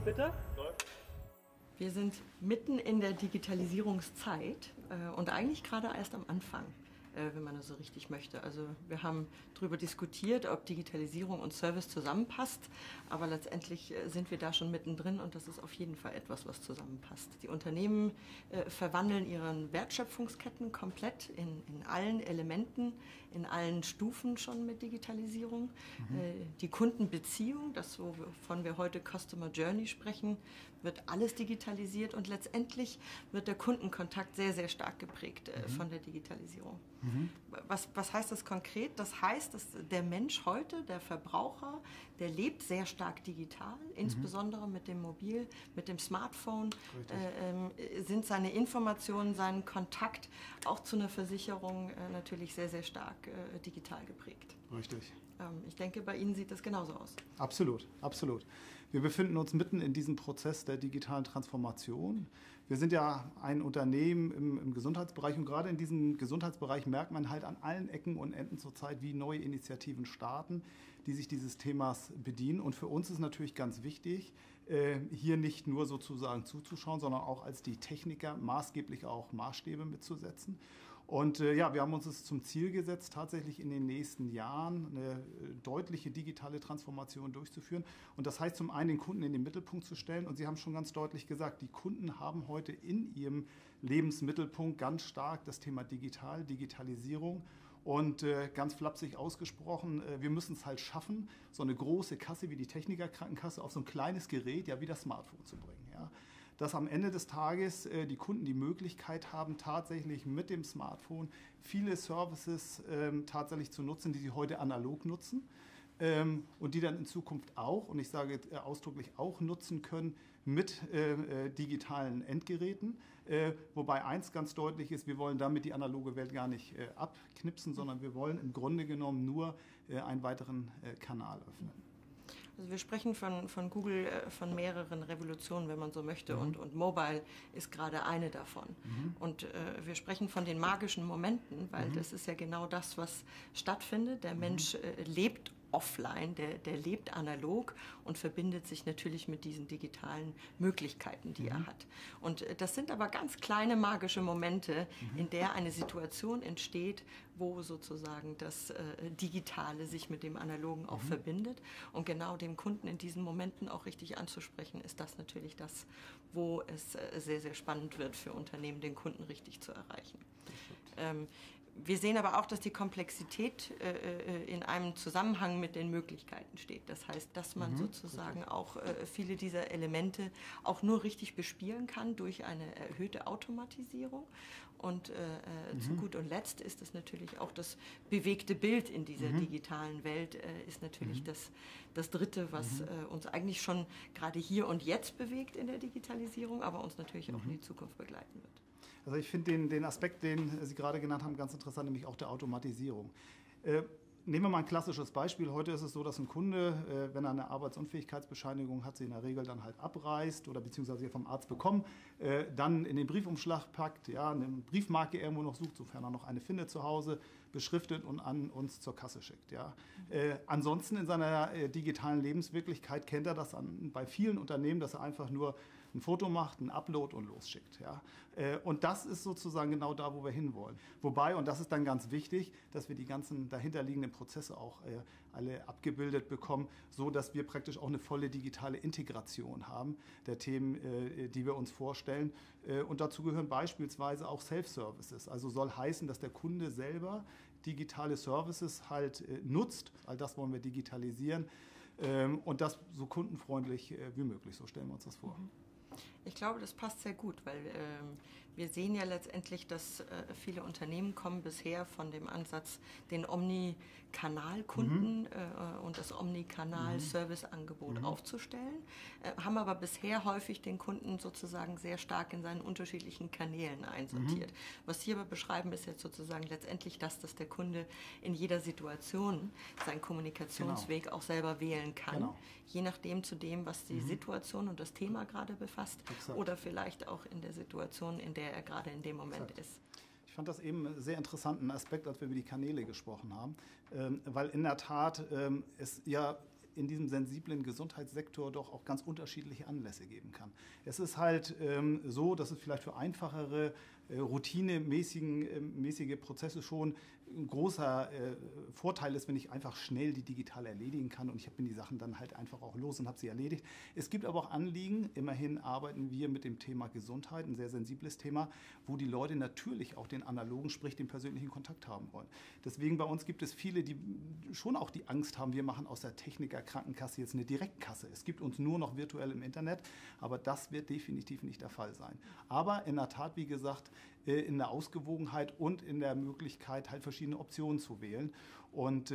bitte. Wir sind mitten in der Digitalisierungszeit und eigentlich gerade erst am Anfang, wenn man das so richtig möchte. Also wir haben darüber diskutiert, ob Digitalisierung und Service zusammenpasst, aber letztendlich sind wir da schon mittendrin und das ist auf jeden Fall etwas, was zusammenpasst. Die Unternehmen verwandeln ihre Wertschöpfungsketten komplett in allen Elementen, in allen Stufen schon mit Digitalisierung. Die Kundenbeziehung, das wovon wir heute Customer Journey sprechen, wird alles digitalisiert und letztendlich wird der Kundenkontakt sehr, sehr stark geprägt von der Digitalisierung. Was heißt das konkret? Das heißt, dass der Mensch heute, der Verbraucher, der lebt sehr stark digital, insbesondere mit dem Mobil, mit dem Smartphone, sind seine Informationen, sein Kontakt auch zu einer Versicherung natürlich sehr, sehr stark digital geprägt. Richtig. Ich denke, bei Ihnen sieht das genauso aus. Absolut, absolut. Wir befinden uns mitten in diesem Prozess der digitalen Transformation. Wir sind ja ein Unternehmen im Gesundheitsbereich und gerade in diesem Gesundheitsbereich merkt man halt an allen Ecken und Enden zurzeit, wie neue Initiativen starten, die sich dieses Themas bedienen. Und für uns ist natürlich ganz wichtig, hier nicht nur sozusagen zuzuschauen, sondern auch als die Techniker maßgeblich auch Maßstäbe mitzusetzen. Und ja, wir haben uns es zum Ziel gesetzt, tatsächlich in den nächsten Jahren eine deutliche digitale Transformation durchzuführen. Und das heißt zum einen, den Kunden in den Mittelpunkt zu stellen. Und Sie haben schon ganz deutlich gesagt, die Kunden haben heute in ihrem Lebensmittelpunkt ganz stark das Thema Digitalisierung. Und ganz flapsig ausgesprochen, wir müssen es halt schaffen, so eine große Kasse wie die Technikerkrankenkasse auf so ein kleines Gerät, ja wie das Smartphone zu bringen. Ja. Dass am Ende des Tages die Kunden die Möglichkeit haben, tatsächlich mit dem Smartphone viele Services tatsächlich zu nutzen, die sie heute analog nutzen. Und die dann in Zukunft auch, und ich sage ausdrücklich auch, nutzen können mit digitalen Endgeräten. Wobei eins ganz deutlich ist, wir wollen damit die analoge Welt gar nicht abknipsen, sondern wir wollen im Grunde genommen nur einen weiteren Kanal öffnen. Also wir sprechen von Google, von mehreren Revolutionen, wenn man so möchte, und Mobile ist gerade eine davon. Und wir sprechen von den magischen Momenten, weil das ist ja genau das, was stattfindet. Der Mensch lebt offline, der lebt analog und verbindet sich natürlich mit diesen digitalen Möglichkeiten, die er hat. Und das sind aber ganz kleine magische Momente, in der eine Situation entsteht, wo sozusagen das Digitale sich mit dem Analogen auch verbindet. Und genau dem Kunden in diesen Momenten auch richtig anzusprechen, ist das natürlich das, wo es sehr, sehr spannend wird für Unternehmen, den Kunden richtig zu erreichen. Wir sehen aber auch, dass die Komplexität in einem Zusammenhang mit den Möglichkeiten steht. Das heißt, dass man sozusagen auch viele dieser Elemente auch nur richtig bespielen kann durch eine erhöhte Automatisierung. Und zu gut und letzt ist es natürlich auch das bewegte Bild in dieser digitalen Welt, ist natürlich das Dritte, was uns eigentlich schon gerade hier und jetzt bewegt in der Digitalisierung, aber uns natürlich auch in die Zukunft begleiten wird. Also ich finde den Aspekt, den Sie gerade genannt haben, ganz interessant, nämlich auch der Automatisierung. Nehmen wir mal ein klassisches Beispiel. Heute ist es so, dass ein Kunde, wenn er eine Arbeitsunfähigkeitsbescheinigung hat, sie in der Regel dann halt abreißt oder beziehungsweise sie vom Arzt bekommen, dann in den Briefumschlag packt, ja, eine Briefmarke irgendwo noch sucht, sofern er noch eine findet zu Hause, beschriftet und an uns zur Kasse schickt. Ja. Ansonsten in seiner digitalen Lebenswirklichkeit kennt er das bei vielen Unternehmen, dass er einfach nur ein Foto macht, ein Upload und losschickt. Ja. Und das ist sozusagen genau da, wo wir hinwollen. Wobei, und das ist dann ganz wichtig, dass wir die ganzen dahinterliegenden Prozesse auch alle abgebildet bekommen, so dass wir praktisch auch eine volle digitale Integration haben der Themen, die wir uns vorstellen. Und dazu gehören beispielsweise auch Self-Services. Also soll heißen, dass der Kunde selber digitale Services halt nutzt. All das wollen wir digitalisieren und das so kundenfreundlich wie möglich. So stellen wir uns das vor. Ich glaube, das passt sehr gut, weil wir sehen ja letztendlich, dass viele Unternehmen kommen bisher von dem Ansatz, den Omnikanal-Kunden und das Omnikanal-Serviceangebot aufzustellen, haben aber bisher häufig den Kunden sozusagen sehr stark in seinen unterschiedlichen Kanälen einsortiert. Was Sie aber beschreiben, ist jetzt sozusagen letztendlich das, dass der Kunde in jeder Situation seinen Kommunikationsweg auch selber wählen kann, je nachdem zu dem, was die Situation und das Thema gerade befasst. Exakt. Oder vielleicht auch in der Situation, in der er gerade in dem Moment ist. Ich fand das eben einen sehr interessanten Aspekt, als wir über die Kanäle gesprochen haben, weil in der Tat es ja in diesem sensiblen Gesundheitssektor doch auch ganz unterschiedliche Anlässe geben kann. Es ist halt so, dass es vielleicht für einfachere, routinemäßige Prozesse schon ein großer Vorteil ist, wenn ich einfach schnell die digital erledigen kann und ich bin die Sachen dann halt einfach auch los und habe sie erledigt. Es gibt aber auch Anliegen, immerhin arbeiten wir mit dem Thema Gesundheit, ein sehr sensibles Thema, wo die Leute natürlich auch den analogen, sprich den persönlichen Kontakt haben wollen. Deswegen bei uns gibt es viele, die schon auch die Angst haben, wir machen aus der Techniker-Krankenkasse jetzt eine Direktkasse. Es gibt uns nur noch virtuell im Internet, aber das wird definitiv nicht der Fall sein. Aber in der Tat, wie gesagt, in der Ausgewogenheit und in der Möglichkeit, halt verschiedene Optionen zu wählen. Und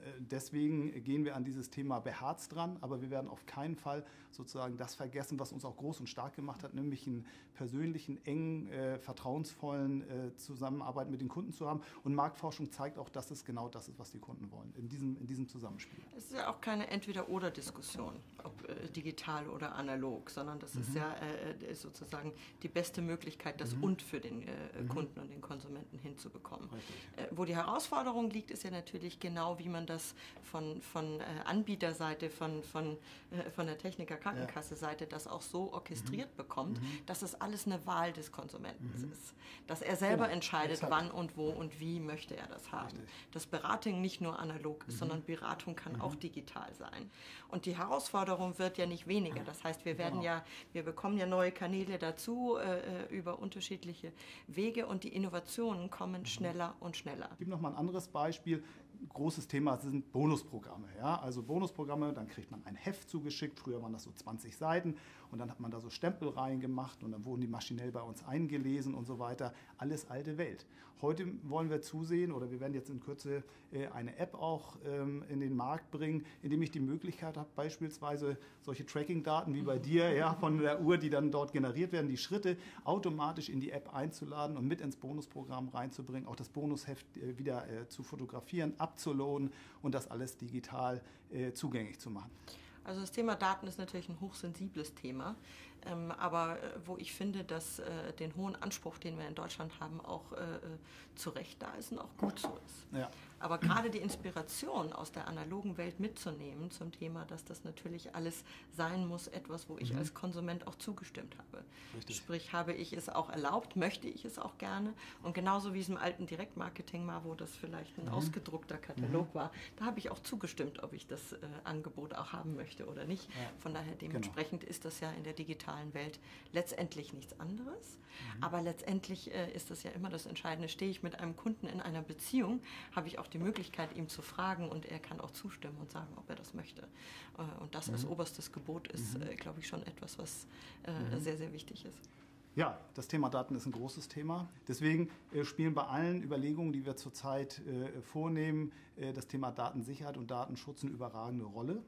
deswegen gehen wir an dieses Thema beherzt dran, aber wir werden auf keinen Fall sozusagen das vergessen, was uns auch groß und stark gemacht hat, nämlich einen persönlichen, engen, vertrauensvollen Zusammenarbeit mit den Kunden zu haben. Und Marktforschung zeigt auch, dass es genau das ist, was die Kunden wollen, in diesem Zusammenspiel. Es ist ja auch keine Entweder-oder-Diskussion, ob digital oder analog, sondern das ist ja sozusagen die beste Möglichkeit, das und für den Kunden und den Konsumenten hinzubekommen. Wo die Herausforderung liegt, ist ja natürlich genau, wie man das von Anbieterseite, von der Techniker-Krankenkasse-Seite das auch so orchestriert bekommt, dass es alles eine Wahl des Konsumenten ist. Dass er selber entscheidet, wann und wo und wie möchte er das haben. Dass Beratung nicht nur analog ist, sondern Beratung kann auch digital sein. Und die Herausforderung wird ja nicht weniger. Das heißt, wir bekommen ja neue Kanäle dazu über unterschiedliche Wege und die Innovationen kommen schneller und schneller. Ich gebe noch mal ein anderes Beispiel. Großes Thema sind Bonusprogramme. Ja? Also Bonusprogramme, dann kriegt man ein Heft zugeschickt. Früher waren das so 20 Seiten und dann hat man da so Stempel reingemacht und dann wurden die maschinell bei uns eingelesen und so weiter. Alles alte Welt. Heute wollen wir zusehen oder wir werden jetzt in Kürze eine App auch in den Markt bringen, indem ich die Möglichkeit habe, beispielsweise solche Tracking-Daten wie bei dir, ja, von der Uhr, die dann dort generiert werden, die Schritte automatisch in die App einzuladen und mit ins Bonusprogramm reinzubringen, auch das Bonusheft wieder zu fotografieren, abzuladen und das alles digital zugänglich zu machen. Also das Thema Daten ist natürlich ein hochsensibles Thema, aber wo ich finde, dass den hohen Anspruch, den wir in Deutschland haben, auch zu Recht da ist und auch gut so ist. Ja. Aber gerade die Inspiration aus der analogen Welt mitzunehmen zum Thema, dass das natürlich alles sein muss, etwas, wo ich als Konsument auch zugestimmt habe. Richtig. Sprich, habe ich es auch erlaubt, möchte ich es auch gerne. Und genauso wie es im alten Direktmarketing war, wo das vielleicht ein ausgedruckter Katalog war, da habe ich auch zugestimmt, ob ich das Angebot auch haben möchte oder nicht. Ja. Von daher dementsprechend ist das ja in der digitalen Welt letztendlich nichts anderes. Aber letztendlich ist das ja immer das Entscheidende. Stehe ich mit einem Kunden in einer Beziehung, habe ich auch die Möglichkeit, ihm zu fragen und er kann auch zustimmen und sagen, ob er das möchte. Und das als oberstes Gebot ist, glaube ich, schon etwas, was sehr, sehr wichtig ist. Ja, das Thema Daten ist ein großes Thema. Deswegen spielen bei allen Überlegungen, die wir zurzeit vornehmen, das Thema Datensicherheit und Datenschutz eine überragende Rolle.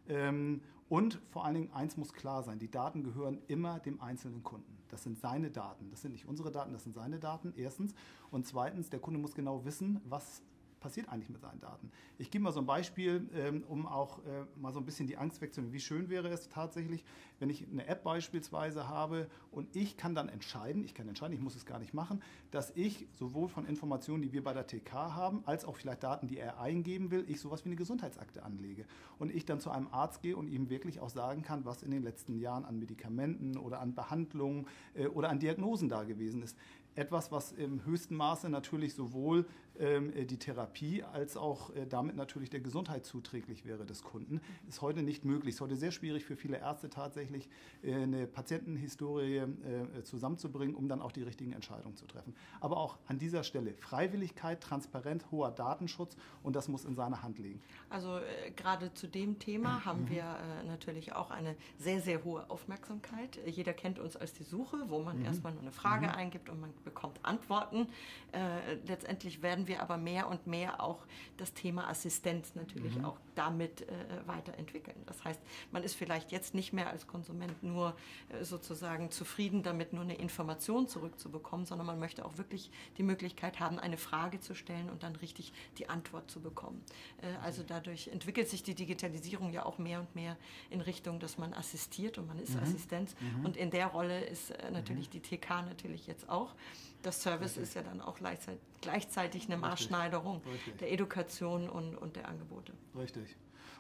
Und vor allen Dingen, eins muss klar sein, die Daten gehören immer dem einzelnen Kunden. Das sind seine Daten, das sind nicht unsere Daten, das sind seine Daten, erstens. Und zweitens, der Kunde muss genau wissen, was passiert eigentlich mit seinen Daten. Ich gebe mal so ein Beispiel, um auch mal so ein bisschen die Angst wegzunehmen. Wie schön wäre es tatsächlich, wenn ich eine App beispielsweise habe und ich kann dann entscheiden, ich muss es gar nicht machen, dass ich sowohl von Informationen, die wir bei der TK haben, als auch vielleicht Daten, die er eingeben will, ich sowas wie eine Gesundheitsakte anlege. Und ich dann zu einem Arzt gehe und ihm wirklich auch sagen kann, was in den letzten Jahren an Medikamenten oder an Behandlungen oder an Diagnosen da gewesen ist. Etwas, was im höchsten Maße natürlich sowohl die Therapie als auch damit natürlich der Gesundheit zuträglich wäre des Kunden, ist heute nicht möglich. Es ist heute sehr schwierig für viele Ärzte tatsächlich eine Patientenhistorie zusammenzubringen, um dann auch die richtigen Entscheidungen zu treffen. Aber auch an dieser Stelle Freiwilligkeit, Transparenz, hoher Datenschutz und das muss in seiner Hand liegen. Also gerade zu dem Thema haben wir natürlich auch eine sehr, sehr hohe Aufmerksamkeit. Jeder kennt uns als die Suche, wo man erstmal nur eine Frage eingibt und man bekommt Antworten. Letztendlich werden wir aber mehr und mehr auch das Thema Assistenz natürlich auch damit weiterentwickeln. Das heißt, man ist vielleicht jetzt nicht mehr als Konsument nur sozusagen zufrieden damit, nur eine Information zurückzubekommen, sondern man möchte auch wirklich die Möglichkeit haben, eine Frage zu stellen und dann richtig die Antwort zu bekommen. Also dadurch entwickelt sich die Digitalisierung ja auch mehr und mehr in Richtung, dass man assistiert und man ist Assistenz. Und in der Rolle ist natürlich die TK natürlich jetzt auch. Das Service ist ja dann auch gleichzeitig eine Maßschneiderung der Education und der Angebote. Richtig.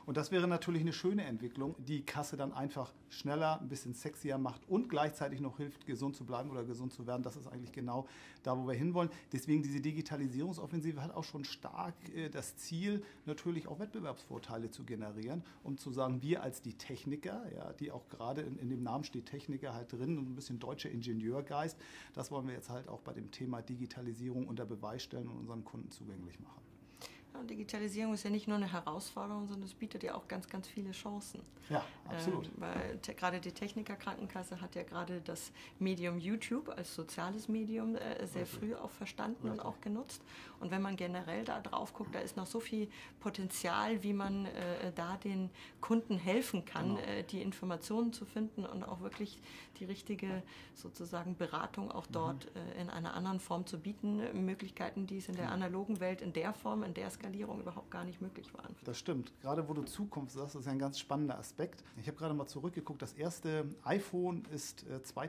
Und das wäre natürlich eine schöne Entwicklung, die Kasse dann einfach schneller, ein bisschen sexier macht und gleichzeitig noch hilft, gesund zu bleiben oder gesund zu werden. Das ist eigentlich genau da, wo wir hinwollen. Deswegen diese Digitalisierungsoffensive hat auch schon stark das Ziel, natürlich auch Wettbewerbsvorteile zu generieren, um zu sagen, wir als die Techniker, ja, die auch gerade in dem Namen steht Techniker halt drin und ein bisschen deutscher Ingenieurgeist, das wollen wir jetzt halt auch bei dem Thema Digitalisierung unter Beweis stellen und unseren Kunden zugänglich machen. Und Digitalisierung ist ja nicht nur eine Herausforderung, sondern es bietet ja auch ganz, ganz viele Chancen. Ja, absolut. Weil gerade die Techniker-Krankenkasse hat ja gerade das Medium YouTube als soziales Medium sehr früh auch verstanden und auch genutzt. Und wenn man generell da drauf guckt, da ist noch so viel Potenzial, wie man da den Kunden helfen kann, die Informationen zu finden und auch wirklich die richtige sozusagen Beratung auch dort in einer anderen Form zu bieten. Möglichkeiten, die es in der analogen Welt in der Form, in der Skalierung überhaupt gar nicht möglich waren. Das stimmt. Gerade wo du Zukunft sagst, das ist ein ganz spannender Aspekt. Ich habe gerade mal zurückgeguckt, das erste iPhone ist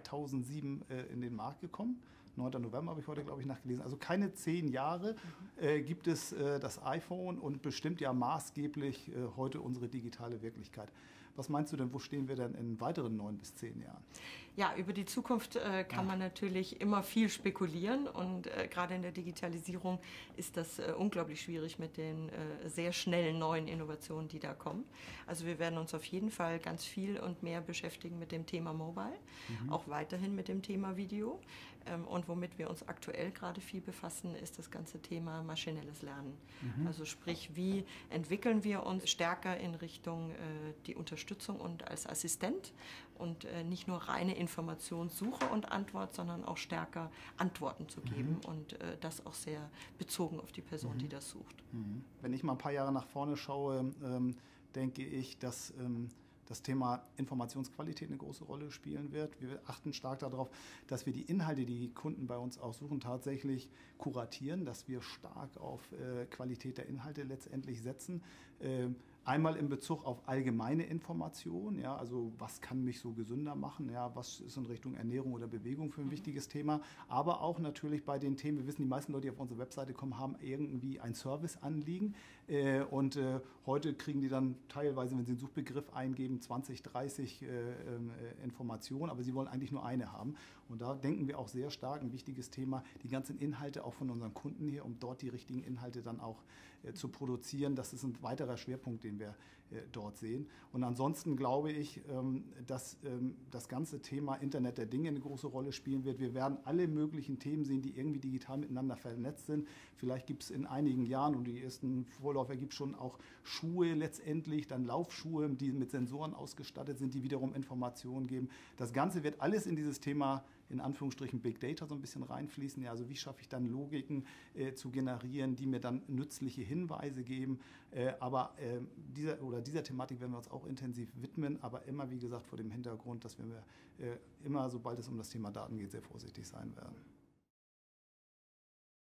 2007 in den Markt gekommen. 9. November habe ich heute, glaube ich, nachgelesen. Also keine 10 Jahre gibt es das iPhone und bestimmt ja maßgeblich heute unsere digitale Wirklichkeit. Was meinst du denn, wo stehen wir denn in weiteren 9 bis 10 Jahren? Ja, über die Zukunft kann man natürlich immer viel spekulieren und gerade in der Digitalisierung ist das unglaublich schwierig mit den sehr schnellen neuen Innovationen, die da kommen. Also wir werden uns auf jeden Fall ganz viel und mehr beschäftigen mit dem Thema Mobile, auch weiterhin mit dem Thema Video. Und womit wir uns aktuell gerade viel befassen, ist das ganze Thema maschinelles Lernen. Also sprich, wie entwickeln wir uns stärker in Richtung die Unterstützung und als Assistent und nicht nur reine Informationssuche und Antwort, sondern auch stärker Antworten zu geben und das auch sehr bezogen auf die Person, die das sucht. Wenn ich mal ein paar Jahre nach vorne schaue, denke ich, dass das Thema Informationsqualität eine große Rolle spielen wird. Wir achten stark darauf, dass wir die Inhalte, die die Kunden bei uns aussuchen, tatsächlich kuratieren, dass wir stark auf Qualität der Inhalte letztendlich setzen. Einmal in Bezug auf allgemeine Informationen, ja, also was kann mich so gesünder machen, ja, was ist in Richtung Ernährung oder Bewegung für ein wichtiges Thema, aber auch natürlich bei den Themen, wir wissen, die meisten Leute, die auf unsere Webseite kommen, haben irgendwie ein Serviceanliegen und heute kriegen die dann teilweise, wenn sie einen Suchbegriff eingeben, 20, 30 Informationen, aber sie wollen eigentlich nur eine haben und da denken wir auch sehr stark, ein wichtiges Thema, die ganzen Inhalte auch von unseren Kunden hier, um dort die richtigen Inhalte dann auch zu produzieren, das ist ein weiterer Schwerpunkt, den wir dort sehen. Und ansonsten glaube ich, dass das ganze Thema Internet der Dinge eine große Rolle spielen wird. Wir werden alle möglichen Themen sehen, die irgendwie digital miteinander vernetzt sind. Vielleicht gibt es in einigen Jahren, und die ersten Vorläufer gibt es schon auch Schuhe letztendlich, dann Laufschuhe, die mit Sensoren ausgestattet sind, die wiederum Informationen geben. Das Ganze wird alles in dieses Thema in Anführungsstrichen Big Data so ein bisschen reinfließen. Ja, also wie schaffe ich dann Logiken zu generieren, die mir dann nützliche Hinweise geben. Aber dieser Thematik werden wir uns auch intensiv widmen, aber immer, wie gesagt, vor dem Hintergrund, dass wir immer, sobald es um das Thema Daten geht, sehr vorsichtig sein werden.